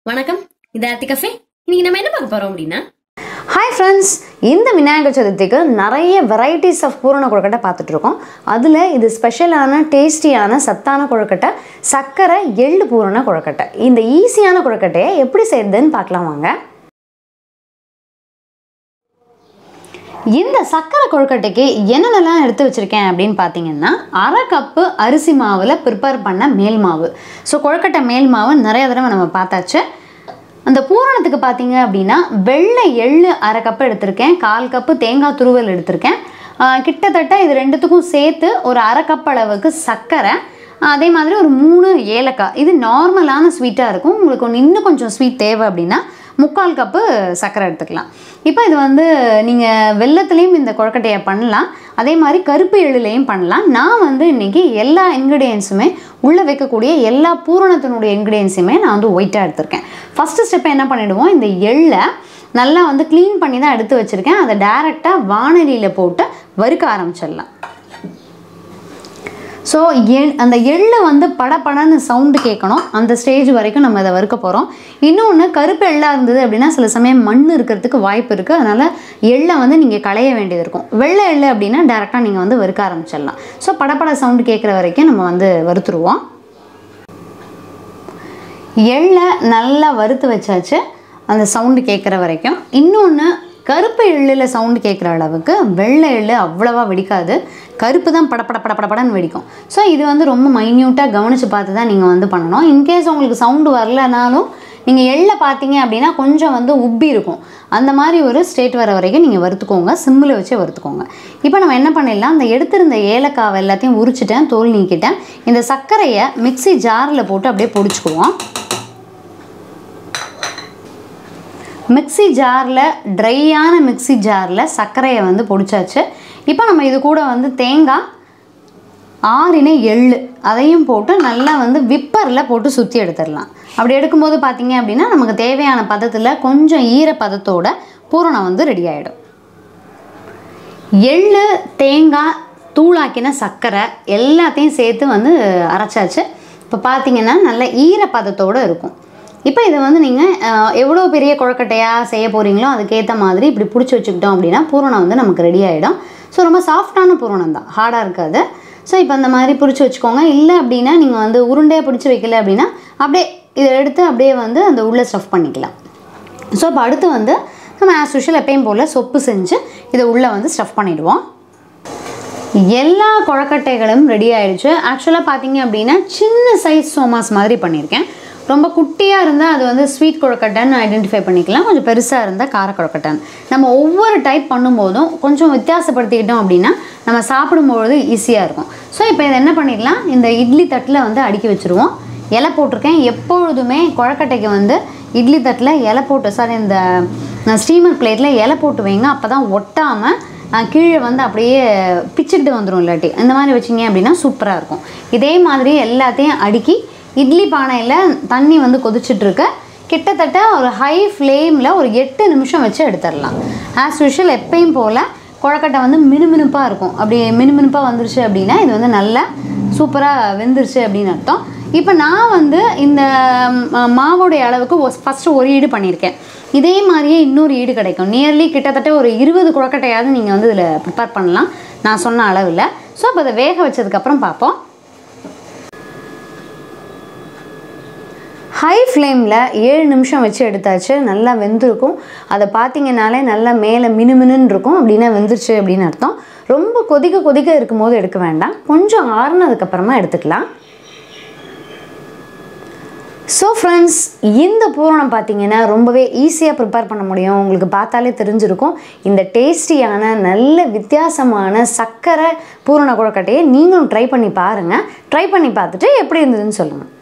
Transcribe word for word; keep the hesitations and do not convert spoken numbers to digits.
வணக்கம், இது ஆர்த்தி கஃபே. இன்னைக்கு நம்ம என்ன பார்க்க போறோம் அப்படின்னா, ஹாய் ஃப்ரெண்ட்ஸ், இந்த விநாயகர் சதுர்த்திக்கு நிறைய வெரைட்டிஸ் ஆஃப் பூரண கொழுக்கட்டை பார்த்துட்டு இருக்கோம். அதில் இது ஸ்பெஷலான டேஸ்டியான சத்தான கொழுக்கட்டை சர்க்கரை எள்ளு பூரண கொழுக்கட்டை. இந்த ஈஸியான கொழுக்கட்டையை எப்படி செய்யறதுன்னு பார்க்கலாம் வாங்க. இந்த சர்க்கரை கொழுக்கட்டைக்கு என்னென்னலாம் எடுத்து வச்சுருக்கேன் அப்படின்னு பார்த்தீங்கன்னா, அரை கப்பு அரிசி மாவில் ப்ரிப்பேர் பண்ண மேல் மாவு. ஸோ கொழுக்கட்டை மேல் மாவு நிறைய தடவை நம்ம பார்த்தாச்சு. அந்த பூரணத்துக்கு பார்த்தீங்க அப்படின்னா, வெள்ளை எள்ளு அரை கப்பு எடுத்திருக்கேன், கால் கப்பு தேங்காய் துருவல் எடுத்திருக்கேன். கிட்டத்தட்ட இது ரெண்டுத்துக்கும் சேர்த்து ஒரு அரை கப் அளவுக்கு சர்க்கரை, அதே மாதிரி ஒரு மூணு ஏலக்காய். இது நார்மலான ஸ்வீட்டாக இருக்கும். உங்களுக்கு ஒன்று இன்னும் கொஞ்சம் ஸ்வீட் தேவை அப்படின்னா முக்கால் கப்பு சர்க்கரை எடுத்துக்கலாம். இப்போ இது வந்து நீங்கள் வெல்லத்துலேயும் இந்த கொழுக்கட்டையை பண்ணலாம், அதே மாதிரி கருப்பு எள்ளுலையும் பண்ணலாம். நான் வந்து இன்றைக்கி எல்லா இன்க்ரீடியன்ஸுமே உள்ளே வைக்கக்கூடிய எல்லா பூரணத்தினுடைய இன்க்ரீடியன்ஸுமே நான் வந்து ஒயிட்டாக எடுத்திருக்கேன். ஃபஸ்ட்டு ஸ்டெப்பை என்ன பண்ணிவிடுவோம், இந்த எள்ளை நல்லா வந்து க்ளீன் பண்ணி தான் எடுத்து வச்சுருக்கேன். அதை டைரெக்டாக வானலியில் போட்டு வறுக்க ஆரம்பிச்சிடலாம். ஸோ எள் அந்த எள்ளு வந்து படப்படன்னு சவுண்டு கேட்கணும், அந்த ஸ்டேஜ் வரைக்கும் நம்ம அதை வறுக்க போகிறோம். இன்னொன்று, கருப்பு எள்ளாக இருந்தது அப்படின்னா சில சமயம் மண் இருக்கிறதுக்கு வாய்ப்பு இருக்குது. அதனால் எள்ளை வந்து நீங்கள் களைய வேண்டியது இருக்கும். வெள்ளை எள்ளு அப்படின்னா டேரெக்டாக நீங்கள் வந்து வறுக்க ஆரம்பிச்சிடலாம். ஸோ படப்பட சவுண்டு கேட்குற வரைக்கும் நம்ம வந்து வறுத்துருவோம். எள்ளை நல்லா வறுத்து வச்சாச்சு, அந்த சவுண்டு கேட்குற வரைக்கும். இன்னொன்று, கருப்பு எள்ளில் சவுண்டு கேட்குற அளவுக்கு வெள்ளை எள்ளு அவ்வளோவா வெடிக்காது, கருப்பு தான் படப்பட படப்படப்படன்னு வெடிக்கும். ஸோ இது வந்து ரொம்ப மைன்யூட்டாக கவனித்து பார்த்து தான் நீங்கள் வந்து பண்ணணும். இன்கேஸ் உங்களுக்கு சவுண்டு வரலனாலும் நீங்கள் எள்ளை பார்த்தீங்க அப்படின்னா கொஞ்சம் வந்து உப்பி இருக்கும். அந்த மாதிரி ஒரு ஸ்டேட் வர வரைக்கும் நீங்கள் வறுத்துக்கோங்க, சிம்மில் வச்சு வறுத்துக்கோங்க. இப்போ நம்ம என்ன பண்ணிடலாம், அந்த எடுத்திருந்த ஏலக்காவை எல்லாத்தையும் உரிச்சிட்டேன், தோல் நீக்கிட்டேன். இந்த சர்க்கரையை மிக்சி ஜாரில் போட்டு அப்படியே பொடிச்சுக்குவோம். மிக்சி ஜாரில், ட்ரையான மிக்சி ஜாரில் சர்க்கரையை வந்து பொடிச்சாச்சு. இப்போ நம்ம இது கூட வந்து தேங்காய், ஆறினை எள்ளு அதையும் போட்டு நல்லா வந்து விப்பரில் போட்டு சுற்றி எடுத்துடலாம். அப்படி எடுக்கும்போது பார்த்தீங்க அப்படின்னா நமக்கு தேவையான பதத்தில் கொஞ்சம் ஈர பதத்தோட பூரணம் வந்து ரெடி ஆகிடும். எள்ளு, தேங்காய், தூளாக்கின சர்க்கரை எல்லாத்தையும் சேர்த்து வந்து அரைச்சாச்சு. இப்போ பார்த்தீங்கன்னா நல்ல ஈர பதத்தோடு இருக்கும். இப்போ இதை வந்து நீங்கள் எவ்வளோ பெரிய கொழுக்கட்டையாக செய்ய போகிறீங்களோ அதுக்கேற்ற மாதிரி இப்படி பிடிச்சி வச்சுக்கிட்டோம் அப்படின்னா பூரணம் வந்து நமக்கு ரெடி ஆகிடும். ஸோ ரொம்ப சாஃப்டான பூரணம் தான், ஹார்டாக இருக்காது. ஸோ இப்போ அந்த மாதிரி பிடிச்சி வச்சுக்கோங்க. இல்லை அப்படின்னா நீங்கள் வந்து உருண்டையாக பிடிச்சி வைக்கல அப்படின்னா அப்படியே இதை எடுத்து அப்படியே வந்து அந்த உள்ளே ஸ்டஃப் பண்ணிக்கலாம். ஸோ இப்போ அடுத்து வந்து நம்ம ஆஸ் யூஷுவல் எப்பயும் போல் சொப்பு செஞ்சு இதை உள்ளே வந்து ஸ்டஃப் பண்ணிவிடுவோம். எல்லா கொழுக்கட்டைகளும் ரெடி ஆகிடுச்சு. ஆக்சுவலாக பார்த்தீங்க அப்படின்னா சின்ன சைஸ் சோமாஸ் மாதிரி பண்ணியிருக்கேன். ரொம்ப குட்டியாக இருந்தால் அது வந்து ஸ்வீட் கொழுக்கட்டைன்னு ஐடென்டிஃபை பண்ணிக்கலாம், கொஞ்சம் பெருசாக இருந்தால் கார கொழுக்கட்டைன்னு. நம்ம ஒவ்வொரு டைப் பண்ணும்போதும் கொஞ்சம் வித்தியாசப்படுத்திக்கிட்டோம் அப்படின்னா நம்ம சாப்பிடும்பொழுது ஈஸியாக இருக்கும். ஸோ இப்போ இதை என்ன பண்ணிடலாம், இந்த இட்லி தட்டில் வந்து அடுக்கி வச்சுருவோம். இலை போட்டிருக்கேன். எப்பொழுதுமே கொழுக்கட்டைக்கு வந்து இட்லி தட்டில் இலை போட்டு, சாரி இந்த ஸ்டீமர் பிளேட்டில் இலை போட்டு வைங்க, அப்போ தான் ஒட்டாமல் கீழே வந்து அப்படியே பிச்சுக்கிட்டு வந்துடும். இல்லாட்டி இந்த மாதிரி வச்சிங்க அப்படின்னா சூப்பராக இருக்கும். இதே மாதிரி எல்லாத்தையும் அடுக்கி இட்லி பானையில் தண்ணி வந்து கொதிச்சுட்ருக்கு. கிட்டத்தட்ட ஒரு ஹை ஃப்ளேமில் ஒரு எட்டு நிமிஷம் வச்சு எடுத்துடலாம். ஆஸ் யூஷுவல் எப்பயும் போல் கொழுக்கட்டை வந்து மினுமினுப்பாக இருக்கும். அப்படி மினுமினுப்பாக வந்துருச்சு அப்படின்னா இது வந்து நல்லா சூப்பராக வெந்துருச்சு அப்படின்னு அர்த்தம். இப்போ நான் வந்து இந்த மாவோடைய அளவுக்கு ஃபஸ்ட்டு ஒரு ஈடு பண்ணியிருக்கேன். இதே மாதிரியே இன்னொரு ஈடு கிடைக்கும். நியர்லி கிட்டத்தட்ட ஒரு இருபது கொழுக்கட்டையாவது நீங்கள் வந்து இதில் ப்ரிப்பேர் பண்ணலாம் நான் சொன்ன அளவில். ஸோ இப்போ அதை வேக வச்சதுக்கப்புறம் பார்ப்போம். ஹை ஃப்ளேமில் ஏழு நிமிஷம் வச்சு எடுத்தாச்சு, நல்லா வெந்திருக்கும். அதை பார்த்தீங்கன்னாலே நல்லா மேலே மினுமினுன்னு இருக்கும், அப்படின்னா வெந்துருச்சு அப்படின்னு அர்த்தம். ரொம்ப கொதிக்க கொதிக்க இருக்கும்போது எடுக்க வேண்டாம், கொஞ்சம் ஆறுனதுக்கப்புறமா எடுத்துக்கலாம். ஸோ ஃப்ரெண்ட்ஸ், இந்த பூரணம் பார்த்தீங்கன்னா ரொம்பவே ஈஸியாக ப்ரிப்பேர் பண்ண முடியும். உங்களுக்கு பார்த்தாலே தெரிஞ்சிருக்கும். இந்த டேஸ்டியான நல்ல வித்தியாசமான சர்க்கரை பூரண கொழுக்கட்டையை நீங்களும் ட்ரை பண்ணி பாருங்கள். ட்ரை பண்ணி பார்த்துட்டு எப்படி இருந்ததுன்னு சொல்லுங்கள்.